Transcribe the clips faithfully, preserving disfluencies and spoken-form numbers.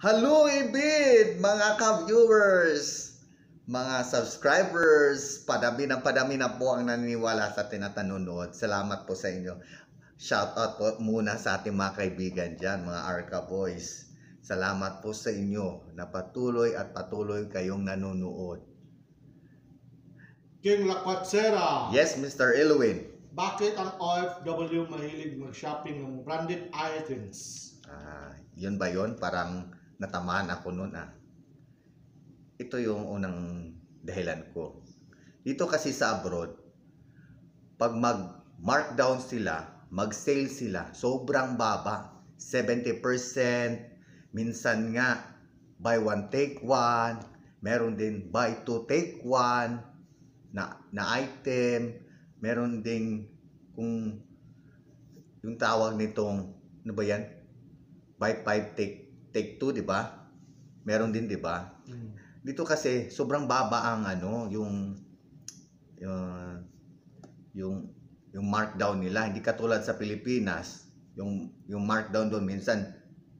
Hello, Ibid! Mga ka-viewers, mga subscribers, padami na padami na po ang naniniwala sa atin at nanonood. Salamat po sa inyo. Shoutout po muna sa ating mga kaibigan dyan, mga Arca Boys. Salamat po sa inyo na patuloy at patuloy kayong nanonood. King Lakwatsera. Yes, Mister Elwin. Bakit ang O F W mahilig mag-shopping ng branded items? Ah, yun ba yun? Parang natamaan ako noon ah. Ito yung unang dahilan ko. Dito kasi sa abroad, pag mag-markdown sila, mag-sale sila, sobrang baba. seventy percent, minsan nga buy one take one, meron din buy two take one na, na item, meron din kung yung tawag nitong, ano ba yan? Buy five take take two, di ba? Meron din, di ba? Mm. Dito kasi sobrang baba ang ano, yung uh, yung yung markdown nila, hindi katulad sa Pilipinas, yung yung markdown doon minsan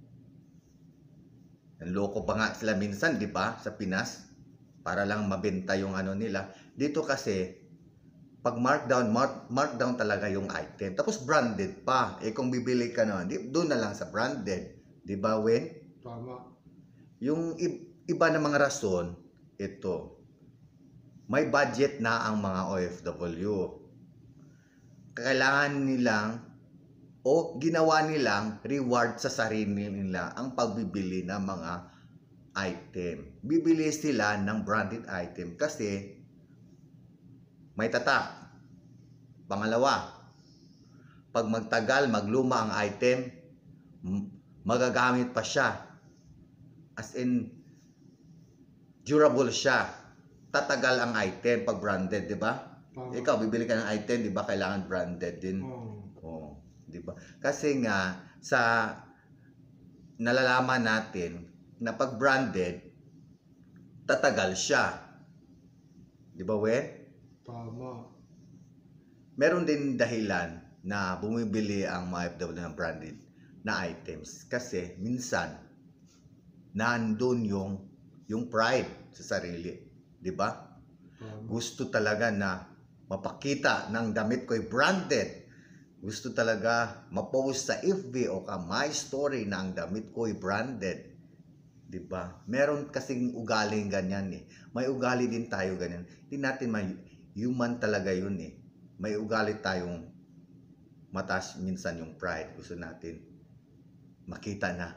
loko pa nga sila minsan, di ba? Sa Pinas para lang mabenta yung ano nila. Dito kasi pag markdown, mark, markdown talaga yung item. Tapos branded pa. Eh kung bibili ka na, doon na lang sa branded. Di ba, Wen? Tama. Yung iba na mga rason, ito. May budget na ang mga O F W. Kailangan nilang o ginawa nilang reward sa sarili nila ang pagbibili ng mga item. Bibili sila ng branded item kasi may tatak. Pangalawa, pag magtagal, magluma ang item, magagamit pa siya. As in, durable siya. Tatagal ang item pag branded, di ba? Oh. Ikaw, bibili ka ng item, di ba? Kailangan branded din. Oh. Oh, di ba? Kasi nga, sa nalalaman natin na pag branded, tatagal siya. Di ba, Wen? Tama. Meron din dahilan na bumibili ang mga O F W ng branded na items kasi minsan nandun yung yung pride sa sarili, di ba? Um, Gusto talaga na mapakita ng damit ko'y branded. Gusto talaga ma-post sa F B o ka my story na ang damit ko'y branded. Di ba? Meron kasing ugaling ganyan eh. May ugali din tayo ganyan. Hindi natin may human talaga yun eh. May ugali tayong mataas minsan yung pride. Gusto natin makita na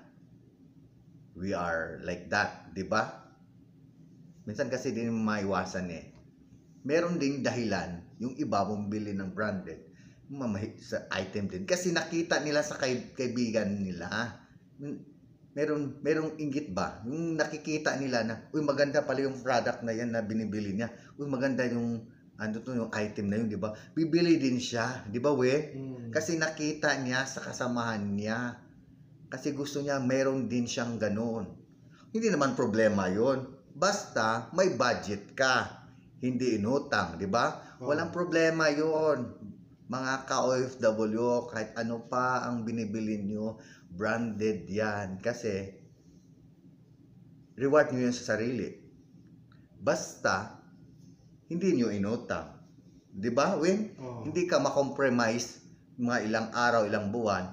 we are like that, di ba? Minsan kasi din maiwasan eh. Meron ding dahilan yung iba bumili ng branded sa item din kasi nakita nila sa kay, kaibigan nila. Meron merong inggit ba? Yung nakikita nila na, uy maganda pala yung product na yan na binibili niya. Uy maganda yung ano to yung item na yun, di ba? Bibili din siya, di ba, we? Hmm. Kasi nakita niya sa kasamahan niya. Kasi gusto niya meron din siyang ganoon. Hindi naman problema yon. Basta may budget ka. Hindi inutang, di ba? Oh. Walang problema yon. Mga ka-O F W, kahit ano pa ang binibili nyo, branded yan. Kasi reward nyo yun sa sarili. Basta hindi nyo inutang. Di ba, Win? Oh. Hindi ka makompromise mga ilang araw, ilang buwan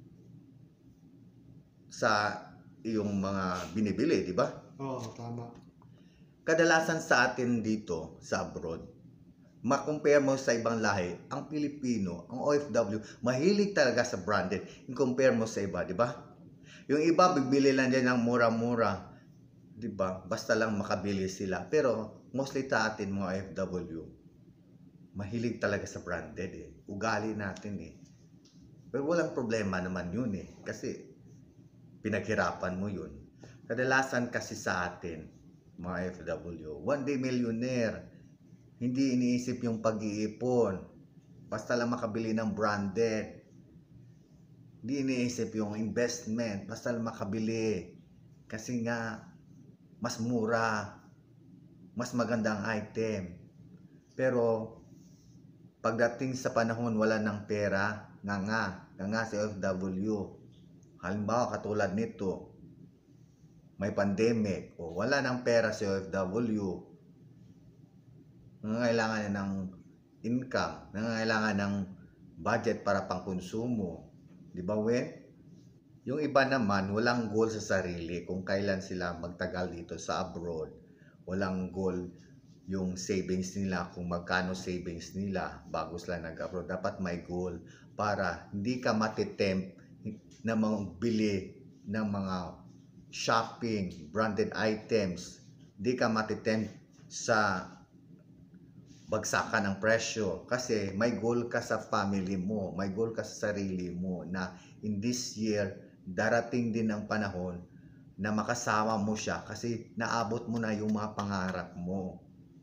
sa iyong mga binibili, di ba? Oo, oh, tama. Kadalasan sa atin dito, sa abroad, makompare mo sa ibang lahi, ang Pilipino, ang O F W, mahilig talaga sa branded. I-compare mo sa iba, di ba? Yung iba, bibili lang dyan ng mura-mura. Di ba? Basta lang makabili sila. Pero, mostly sa atin, mga O F W, mahilig talaga sa branded eh. Ugali natin eh. Pero walang problema naman yun eh. Kasi, pinaghirapan mo yun. Kadalasan kasi sa atin, mga O F W, one day millionaire. Hindi iniisip yung pag-iipon. Basta lang makabili ng branded. Hindi iniisip yung investment. Basta lang makabili. Kasi nga, mas mura. Mas magandang item. Pero, pagdating sa panahon wala ng pera, nga nga, nga nga si O F W. Halimbawa, katulad nito, may pandemic o wala ng pera si O F W, nangangailangan niya ng income, nangangailangan ng budget para pangkonsumo. Di ba, Wen? Yung iba naman, walang goal sa sarili kung kailan sila magtagal dito sa abroad. Walang goal yung savings nila, kung magkano savings nila bago sila nag-abroad. Dapat may goal para hindi ka matitempt na magbili ng mga shopping, branded items. Hindi ka matitempt sa bagsakan ng presyo kasi may goal ka sa family mo, may goal ka sa sarili mo na in this year darating din ang panahon na makasama mo siya kasi naabot mo na yung mga pangarap mo.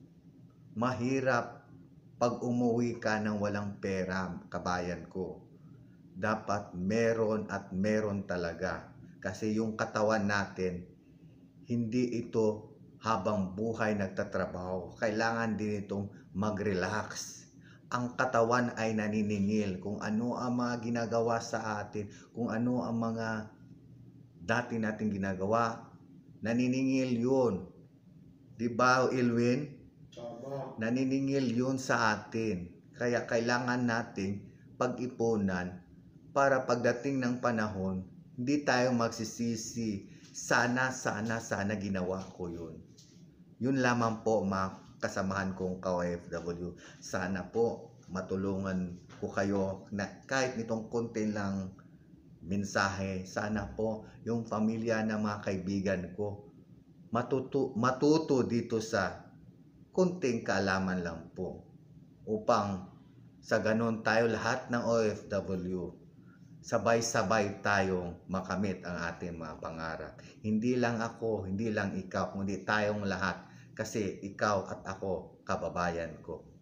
Mahirap pag umuwi ka ng walang pera, kabayan ko. Dapat meron at meron talaga kasi yung katawan natin hindi ito habang buhay nagtatrabaho. Kailangan din itong mag-relax. Ang katawan ay naniningil kung ano ang mga ginagawa sa atin, kung ano ang mga dati nating ginagawa. Naniningil yun. Diba, Ilwin? Tama. Naniningil yun sa atin. Kaya kailangan nating pag-ipunan para pagdating ng panahon, hindi tayo magsisisi. Sana, sana, sana ginawa ko yun. Yun lamang po mga kasamahan kong ka-O F W. Sana po matulungan ko kayo na kahit nitong konti lang mensahe. Sana po yung pamilya ng mga kaibigan ko matuto, matuto dito sa konting kaalaman lang po. Upang sa ganun tayo lahat ng O F W sabay-sabay tayong makamit ang ating mga pangarap. Hindi lang ako, hindi lang ikaw, kundi tayong lahat. Kasi ikaw at ako, kababayan ko.